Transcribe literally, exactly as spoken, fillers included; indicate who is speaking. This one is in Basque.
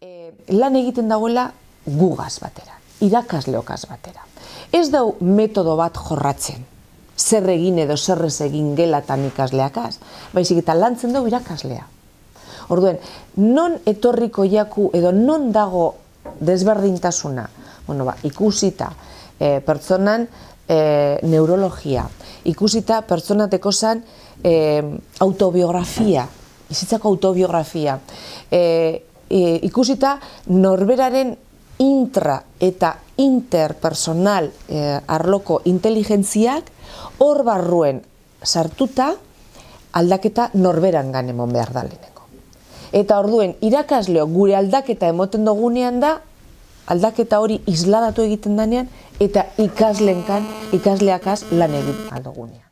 Speaker 1: e, lan egiten dagoela gugaz batera, irakasleokaz batera. Ez dau metodo bat jorratzen, zer egin edo zerrez egin gelatan ikasleakaz, baizik eta lantzen dugu irakaslea. Orduen, non etorriko jaku edo non dago desberdintasuna? Bueno, ba, ikusita e, pertsonan e, neurologia, ikusita pertsonateko zan e, autobiografia, bizitzako autobiografia, e, e, ikusita norberaren intra eta interpersonal e, arloko inteligentziak hor barruen sartuta aldaketa norberan ganemon behar da lehenengo. Eta orduen irakasleo gure aldaketa emoten dugunean da, aldaketa hori isladatu egiten danean eta ikaslenkan, ikasleakaz lan egin aldugunean.